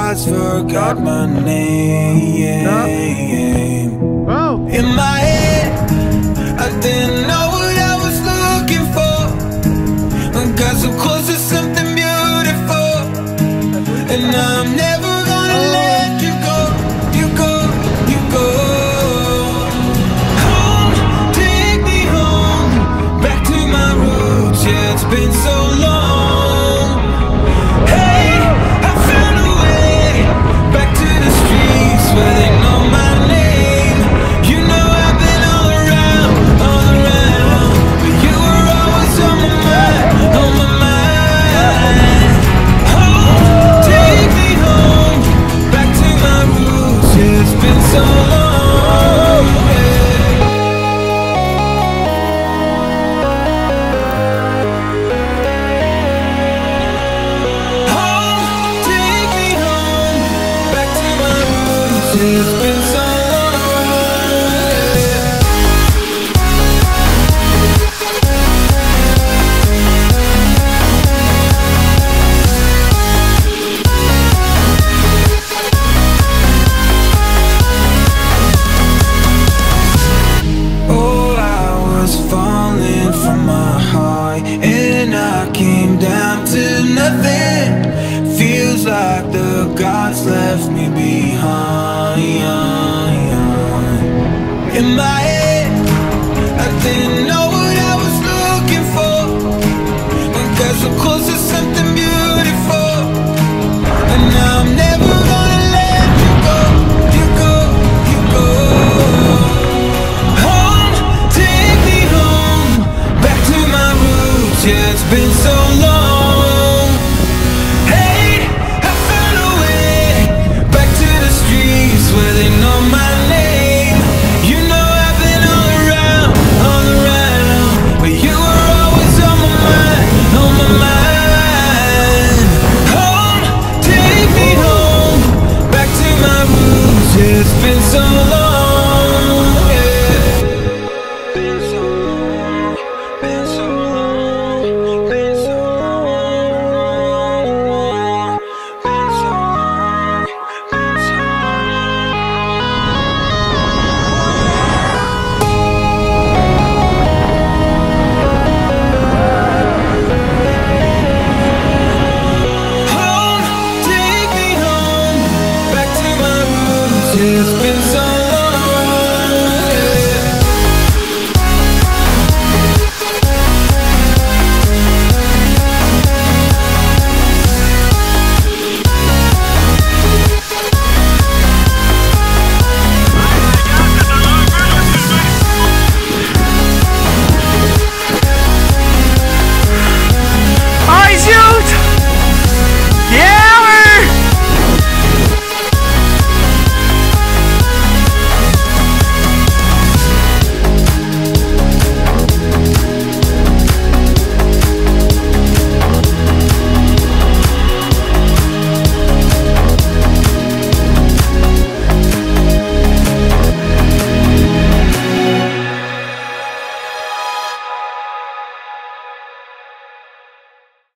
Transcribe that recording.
gods forgot my name. In my head, I didn't know what I was looking for. I got so close to something beautiful, and I'm never gonna let you go. You go, you go. Home, take me home, back to my roots. Yeah, it's been so long. Hey, I found a way back to the streets where they know my name. You know I've been all around, but you were always on my mind, on my mind. Home, take me home, back to my roots. Yeah, it's been so long. Home, take me home, back to my roots. Yeah, it's been so long. Oh, I was falling from my high, and I came down to nothing. Feels like the gods left me behind. In my head, I didn't